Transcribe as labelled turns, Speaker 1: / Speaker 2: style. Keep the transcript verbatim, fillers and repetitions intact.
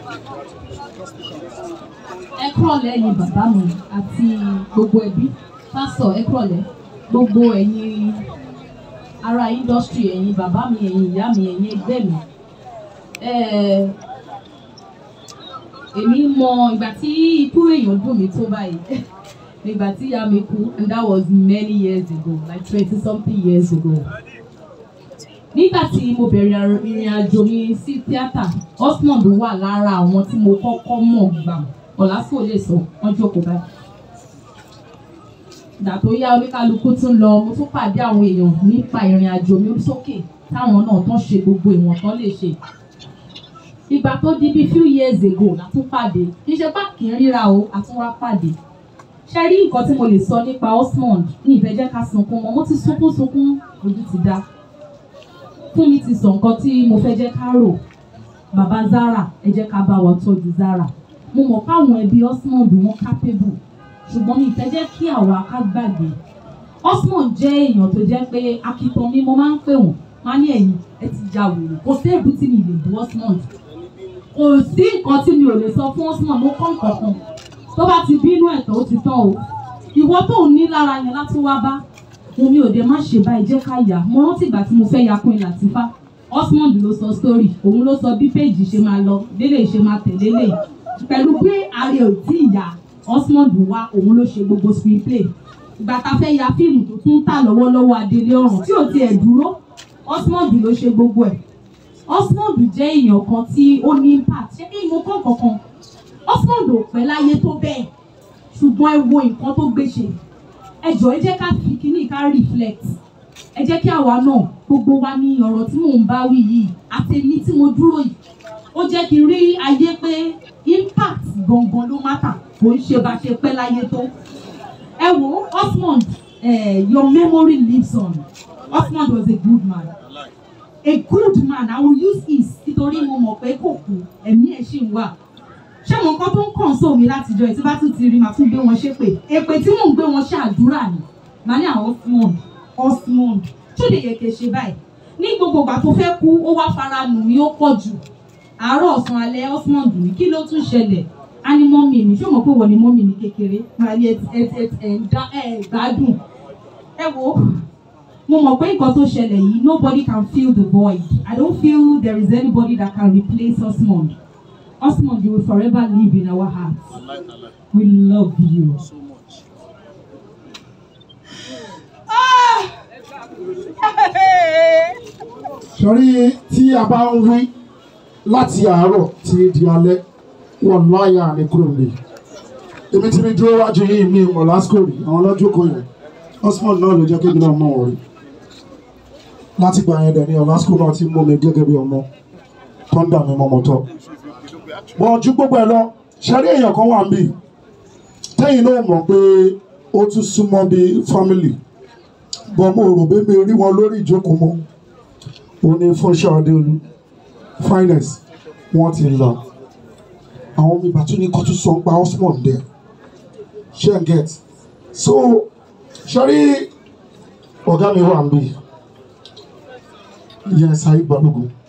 Speaker 1: ẹ kúrọ̀lẹ́ ẹ̀yin bàbá mi àti gbogbo ẹbí pásítọ̀ ẹ kúrọ̀lẹ́ gbogbo ẹ̀yin ará industry ẹ̀yin bàbá mi ẹ̀yin ìyá mi ẹ̀yin ẹgbẹ́ mi èmi mọ ìgbà tí ikú èèyàn dùn mí tó báyìí nígbà tí ìyá mi kú and that was many years ago like twenty something years ago. Nígbà tí mo bẹ̀rẹ̀ ìrìn àjò mi sí tíátà Osmond wà lára àwọn tí mo kọ́kọ́ mọ̀ gbà ọ̀làsíkò lè sọ wọ́n jókòó báyìí. Ìgbà tó yá oníkálukú tún lọ mo tún pàdé àwọn èèyàn nípa ìrìn àjò mi sókè táwọn náà tán ṣe gbogbo ìwọ̀n tán lè ṣe. Ìgbà tó di bí few years ago la tún pàdé kì í ṣe pá kì í ríra o a tún wá pàdé. Ṣé rí nǹkan tí mo lè sọ nípa Osmond ní ìfẹ́ jẹ́ ká sunkún mọ́ mo ti sunkún sunkún ojú ti dá. Fún mi ti sọ nǹkan tí mo fẹ́ jẹ́ ká rò bàbá Zara ẹ jẹ́ ká bá wa tọ́jú Zara mo mọ̀ káwọn ẹbí Osmond wọn capable ṣùgbọ́n mi fẹ́ jẹ́ kí àwa ká gbàgbé Osmond jẹ́ èèyàn tó jẹ́ pé akitan mi mo máa ń pè wọ́n máa ní ẹ̀yìn ẹ ti ja wèrè kò sí èbú tí mi lè bu Osmond kò sí nǹkan tí mi ò lè sọ fún Osmond mo kọ́ nǹkan kan tó bá ti bínú ẹ̀tọ́ ó ti tán o ìwọ tó ń ní lára yẹn láti wá bá mo mi ò dé má ṣe báyìí jẹ́ ká yà mo rántí ìgbà tí mo fẹ́ ya Queen Latifah Osmond ló sọ story òun ló sọ bí péjì ṣe máa lọ délé ṣe máa tẹ̀lé lè pẹ̀lú pé ààrẹ ò tí ì yá Osmond wá òun ló ṣe gbogbo screenplay ìgbà tá a fẹ́ ya fíìmù tó tún tà lọ́wọ́lọ́wọ́ Adélé Ọ̀ràn tí ò tiẹ̀ dúró Osmond ló ṣe gbogbo ẹ̀ Osmond jẹ́ èèyàn kan tí ó ní impact ṣé kí mo kọ́ kankan Osmond ò pẹ́ láyé tó bẹ́ẹ̀ ṣùgbọ́n ẹ wo nǹkan tó gbé ṣe ẹ jọ̀ọ́ ẹ jẹ́ ká fi kíní ká reflect ẹ jẹ́ kí àwa náà gbogbo wa ní ọ̀rọ̀ tí mò ń bá wí yìí àtẹ̀mí tí mo dúró yìí ó jẹ́ kí n rí ayé pé impact gangan ló matter kò ń ṣe bá ṣe pẹ́ láyé tó ẹ wo Osmond eh, your memory lives on Osmond was a good man a good man I will use his nítorí mo mọ̀ pé kò kú ẹ̀mí ẹ̀ ṣì ń wà ṣé mo nǹkan tó ń kàn sóò mi látijọ́ ẹ̀ tí bá tún ti rí màá tún gbé wọn ṣépè èpè tí mò ń gbé wọn ṣàdúrà ni màá ní àwọn Osmond Osmond tó lè yẹ kí ṣe báyìí ní gbogbo ìgbà tó fẹ́ kú ó wá fara nù mí ó pọ̀ jù àárọ̀ ọ̀sán alẹ́ Osmond mi kí ló tún ṣẹlẹ̀ á ní mọ́mì mi ṣé o mọ̀ pé wọ́n ní mọ́mì mi kékeré máa ní ẹ̀ gbádùn ẹ wo mo mọ̀ pé nǹkan tó ṣẹlẹ̀ yìí nobody can fill the void I don't feel there is anybody that can replace Osmond. Osmond, you will forever live in our hearts. We love you so much.
Speaker 2: Sori tí a bá ń wí láti àárọ̀ tí di alẹ́ wọ́n láyà ní kúrò lè. Èmi tí mi dúró wájú yìí mi mọ̀ lásìkò rí àwọn ọlọ́jọ́ kò yẹn. Osmond náà ló jẹ́ kí èmi náà mọ̀ wọ́n rí. Láti gbà yẹn dẹ̀ ni ọ̀làsìkò náà ti mú mi gẹ́gẹ́ bí ọmọ tó ń dà mí mọ́mọ́tọ́. Wọ́n ju gbogbo ẹ̀ lọ ṣẹ́rí èèyàn kan wà níbí tẹ́yìn náà mọ̀ pé ó tún súnmọ́ bí family bọ́ mo rò pé mi rí wọn lórí ìjókòó mọ́ ó ní Fúnṣọ́ Adéolú finance wọ́n ti lọ àwọn mi bàtú ní kọ́tún sọ ń pa Osmond dẹ̀ ṣe ń get so ṣẹ́rí ọ̀gá mi wà níbí yẹn Sáyé Balógun.